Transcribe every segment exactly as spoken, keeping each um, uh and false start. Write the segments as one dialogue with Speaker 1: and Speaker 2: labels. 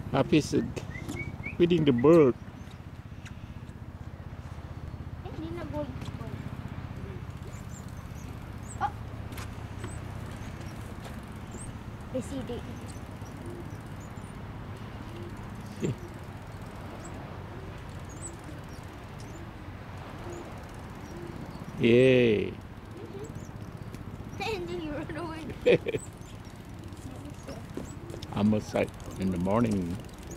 Speaker 1: Hafiz feeding the bird.
Speaker 2: Eh, dia nak go. Oh. Dia sidik.
Speaker 1: Eh. Yay.
Speaker 2: And then you run away.
Speaker 1: Ambleside in the morning.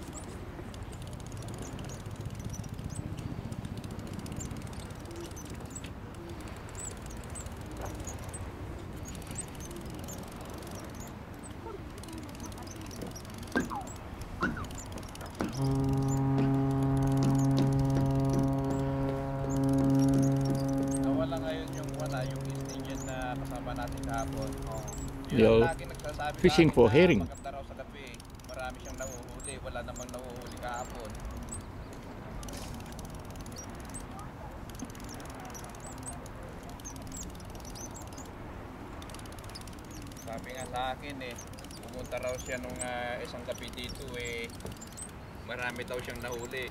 Speaker 3: Nawala ngayon yung wala yung istingin na kasama natin kahapon. Oh.
Speaker 1: Yo, fishing for herring.
Speaker 3: Maganda raw sa gabi. Marami siyang nahuhuli. Wala namang nahuhuli kahapon. Sabi nga sa akin eh, pumunta raw siya nung uh, isang gabi dito eh, marami daw siyang nahuli.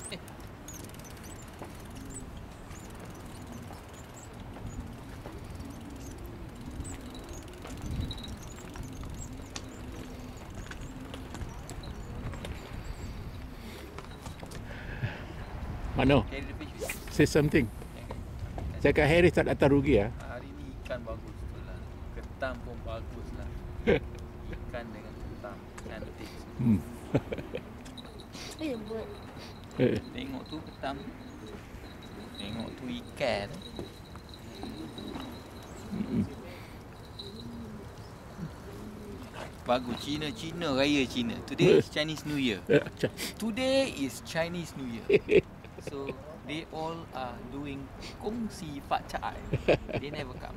Speaker 1: Mano, say something. Cakap Harris tak datang rugi ah.
Speaker 3: Hari ni ikan bagus tu lah. Ketam pun bagus lah. Ikan dengan ketam cantik.
Speaker 1: Hmm.
Speaker 2: Eh, bird.
Speaker 1: Eh,
Speaker 3: Tengok tu ketam. Tengok tu ikan.
Speaker 1: mm,
Speaker 3: Bagus. Cina, Cina, raya Cina. Today is Chinese New Year.
Speaker 1: eh, Ch-
Speaker 3: Today is Chinese New Year. So they all are doing kongsi fat chai. They never come.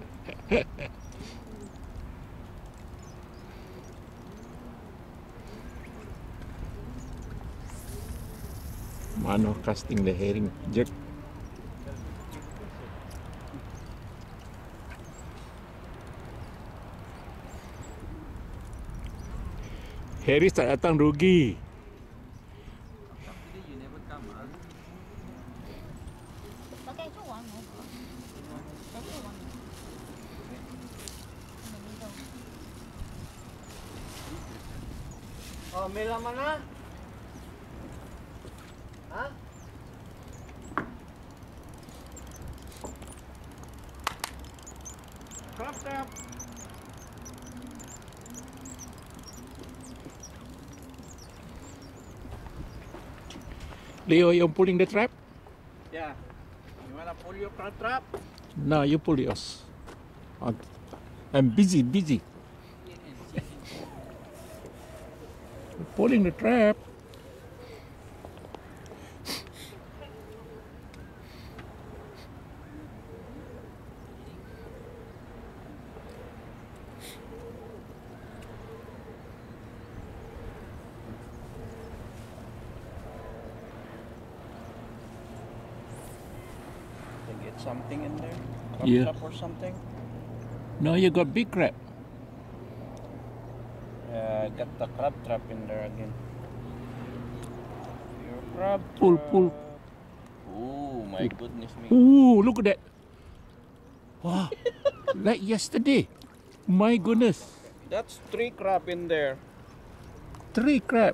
Speaker 1: Mano casting the herring jerk. Harris tak datang rugi.
Speaker 3: Today you never come, ah.
Speaker 2: Pakai tu warna. Pakai warna.
Speaker 4: Oh, Mela mana? Ha? Crab, crab.
Speaker 1: Leo, you're pulling the trap?
Speaker 4: Yeah. You wanna pull your crab trap?
Speaker 1: No, you pull yours. I'm busy, busy. Pulling the trap.
Speaker 4: Can get something in there? Crab
Speaker 1: Yeah.
Speaker 4: trap or something?
Speaker 1: No, you got big crab.
Speaker 4: Yeah, I got the crab trap in there again. Your crab
Speaker 1: Pull,
Speaker 4: trap.
Speaker 1: pull.
Speaker 4: Oh my goodness me.
Speaker 1: Ooh, look at that. Wow, like yesterday. My goodness.
Speaker 4: That's three crab in there.
Speaker 1: Three crab.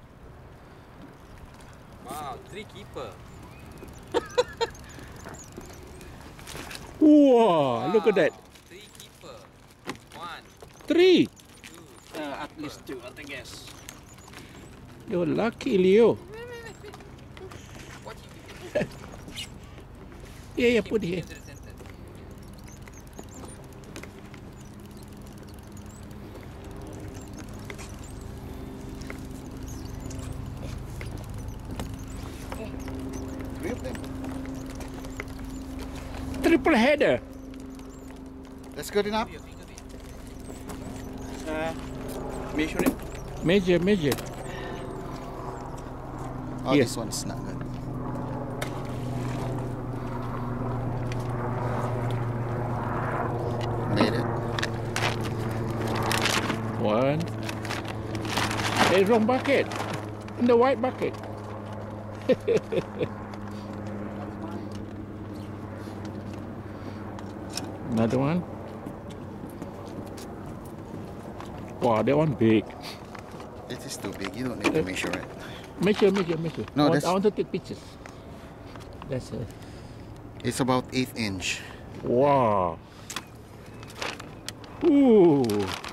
Speaker 3: Wow, three keeper.
Speaker 1: Wow, look at that.
Speaker 3: Three keeper. One,
Speaker 1: Three.
Speaker 3: two,
Speaker 4: Uh, at least two, I guess.
Speaker 1: You're lucky, Leo.
Speaker 3: what you
Speaker 1: Yeah, yeah, put here.
Speaker 3: into the center.
Speaker 4: Three of them.
Speaker 1: Triple header.
Speaker 4: That's good enough.
Speaker 3: Your finger bit.
Speaker 4: Uh, measure it.
Speaker 1: Measure, measure.
Speaker 5: Oh,
Speaker 1: Yes.
Speaker 5: this one's not good. Made it.
Speaker 1: One. Hey, wrong bucket. In the white bucket. Another one. Wow, that one big.
Speaker 4: It is too big. You don't need to measure it.
Speaker 1: Measure, measure, measure.
Speaker 4: No,
Speaker 1: I, want,
Speaker 4: that's-
Speaker 1: I want to take pictures. That's it.
Speaker 4: It's about eight inch.
Speaker 1: Wow. Ooh.